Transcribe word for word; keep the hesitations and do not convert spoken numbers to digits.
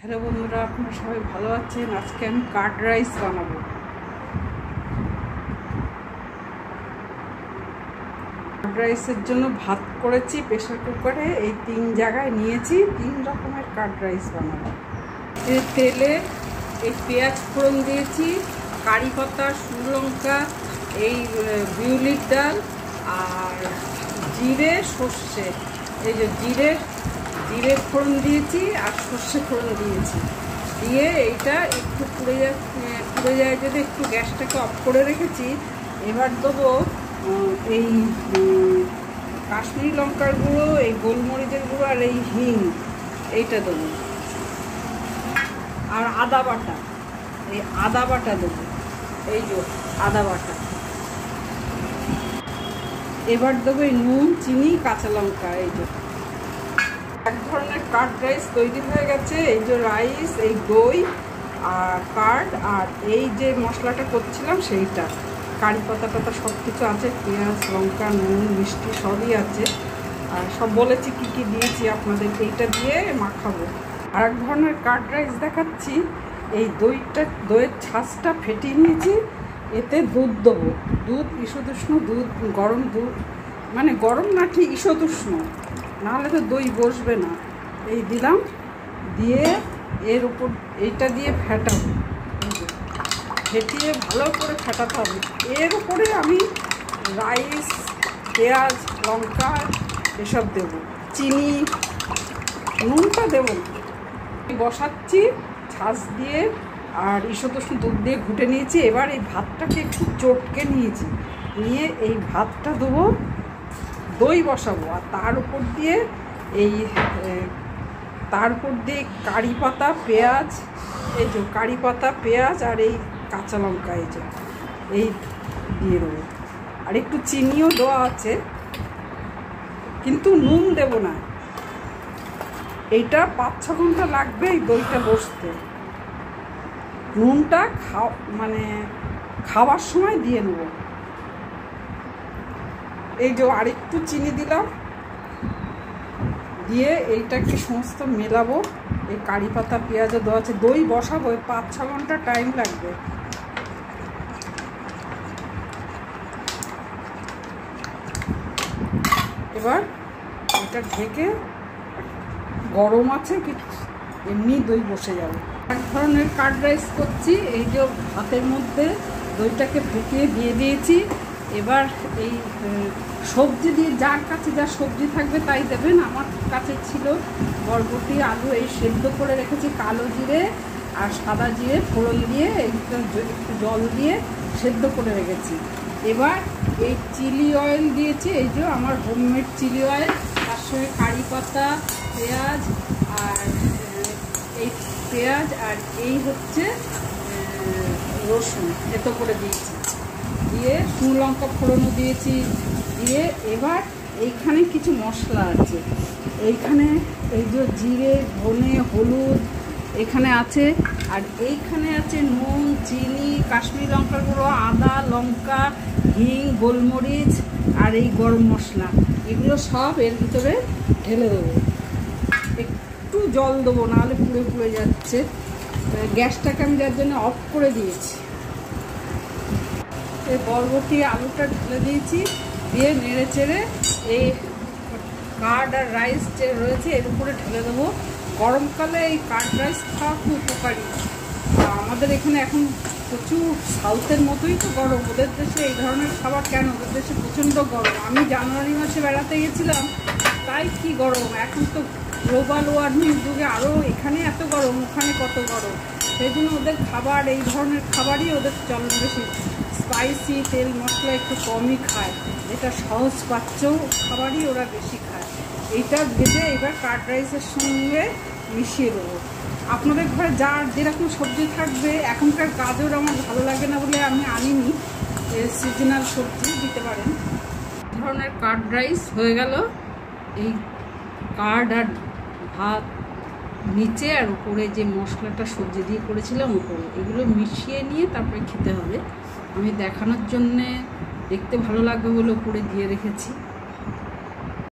Hello বন্ধুরা, আপনারা সবাই ভালো আছেন। আজকে আমি কার্ড রাইস বানাবো। কার্ড রাইসের জন্য ভাত করেছি প্রেসার কুকারে, এই তিন জায়গায় নিয়েছি। তিন রকমের কার্ড রাইস বানাবো। এই তেলে এই পেঁয়াজ ফোড়ন দিয়েছি, কারি পাতা, শুকনো লঙ্কা, এই বিউলির ডাল আর জিরে সর্ষে, এই যে জিরে জিরে ফোড়ন দিয়েছি আর সর্ষে ফোড়ন দিয়েছি। দিয়ে এইটা একটু পুড়ে যায় পুড়ে যায় যদি একটু গ্যাসটাকে অফ করে রেখেছি। এবার দেবো এই কাশ্মীরি লঙ্কার গুঁড়ো, এই গোলমরিচের গুঁড়ো আর এই হিং, এইটা দেবো। আর আদা বাটা, এই আদা বাটা দেবো, এই যে আদা বাটা। এবার দেবো এই নুন, চিনি, কাঁচা লঙ্কা। এই যে এক ধরনের কার্ড রাইস তৈরি হয়ে গেছে। এই যে রাইস, এই দই আর কার্ড, আর এই যে মশলাটা করছিলাম সেইটা, কারি পাতা টাতা সব কিছু আছে, পেঁয়াজ, লঙ্কা, নুন, মিষ্টি সবই আছে। আর সব বলেছি কি কি দিয়েছি আপনাদের, এইটা দিয়ে মাখাবো। আর এক ধরনের কার্ড রাইস দেখাচ্ছি। এই দইটা, দইয়ের ছাঁচটা ফেটিয়ে নিয়েছি, এতে দুধ দেবো। দুধ ঈষদুষ্ণ দুধ, গরম দুধ, মানে গরম না ঠিক ঈষদুষ্ণ, নাহলে তো দই বসবে না। এই দিলাম, দিয়ে এর উপর এইটা দিয়ে ফেটাবো। ফেটিয়ে ভালো করে ফেটাতে হবে। এর উপরে আমি রাইস, পেঁয়াজ, লঙ্কা এসব দেব, চিনি, নুনটা দেব না। বসাচ্ছি ছাঁচ দিয়ে, আর ঈষদুষ্ণ দুধ দিয়ে ঘুটে নিয়েছি। এবার এই ভাতটাকে একটু চটকে নিয়েছি, নিয়ে এই ভাতটা দেবো, দই বসাবো, আর তার উপর দিয়ে এই তার উপর দিয়ে কারি পাতা, পেঁয়াজ, এই যে কারি পাতা, পেঁয়াজ আর এই কাঁচা লঙ্কা, এই যে এই দিয়ে দেবো। আর একটু চিনিও দেওয়া আছে, কিন্তু নুন দেব না। এইটা পাঁচ ছ ঘন্টা লাগবে এই দইটা বসতে। নুনটা খাও মানে খাওয়ার সময় দিয়ে নেব। এই যে আরেকটু চিনি দিলাম, দিয়ে এইটাকে সমস্ত মেলাবো। এই কারি পাতা, পেঁয়াজও দেওয়া আছে, দই বসাবো, পাঁচ ছ ঘন্টা টাইম লাগবে। এবার এটা ঢেকে, গরম আছে কি এমনি দই বসে যাবে। এক ধরনের কার্ড রাইস করছি। এই যে ভাতের মধ্যে দইটাকে ফেটিয়ে দিয়ে দিয়েছি। এবার এই সবজি দিয়ে, যার কাছে যা সবজি থাকবে তাই দেবেন। আমার কাছে ছিল বরবটি, আলু, এই সেদ্ধ করে রেখেছি, কালো জিরে আর সাদা জিরে ফোড়ন দিয়ে একটু একটু জল দিয়ে সেদ্ধ করে রেখেছি। এবার এই চিলি অয়েল দিয়েছি, এই যে আমার হোমমেড চিলি অয়েল, তার সঙ্গে কারি পাতা, পেঁয়াজ আর এই পেঁয়াজ আর এই হচ্ছে রসুন, এত করে দিয়েছি। দিয়ে শুকনো লঙ্কা ফোড়নও দিয়েছি। দিয়ে এবার এইখানে কিছু মশলা আছে, এইখানে এই যে জিরে, ধনে, হলুদ এখানে আছে, আর এইখানে আছে নুন, চিনি, কাশ্মীরি লঙ্কার গুঁড়ো, আদা, লঙ্কা, হিং, গোলমরিচ আর এই গরম মশলা। এগুলো সব এর ভিতরে ঢেলে দেবো। একটু জল দেবো, নাহলে পুড়ে পুড়ে যাচ্ছে। গ্যাসটাকে আমি যার জন্য অফ করে দিয়েছি। এই বরবটি, আলুটা ঢেলে দিয়েছি, দিয়ে নেড়ে চেড়ে এই কার্ড আর রাইস যে রয়েছে এর উপরে ঢেলে দেবো। গরমকালে এই কার্ড রাইস খাওয়া খুব উপকারী। আমাদের এখানে এখন প্রচুর সাউথের মতোই তো গরম, ওদের দেশে এই ধরনের খাবার কেন? ওদের দেশে প্রচণ্ড গরম। আমি জানুয়ারি মাসে বেড়াতে গেছিলাম, তাই কি গরম। এখন তো গ্লোবাল ওয়ার্মিং যুগে আরও এখানে এত গরম, ওখানে কত গরম। সেই জন্য ওদের খাবার, এই ধরনের খাবারই ওদের চলন বেশি। স্পাইসি, তেল মশলা একটু কমই খায়, যেটা সহজ পাচ্য খাবারই ওরা বেশি খায়। এইটা ভেজে এবার কার্ড রাইসের সঙ্গে মিশিয়ে দেবো। আপনাদের ঘরে যার যেরকম সবজি থাকবে, এখনকার গাজর আমার ভালো লাগে না বলে আমি আনিনি, সিজনাল সবজি দিতে পারেন। ধরনের কার্ড রাইস হয়ে গেল। এই কার্ড আর ভাত নিচে, আর উপরে যে মশলাটা সবজি দিয়ে করেছিলাম উপরে, এগুলো মিশিয়ে নিয়ে তারপরে খেতে হবে। আমি দেখানোর জন্যে, দেখতে ভালো লাগবে বলে উপরে দিয়ে রেখেছি।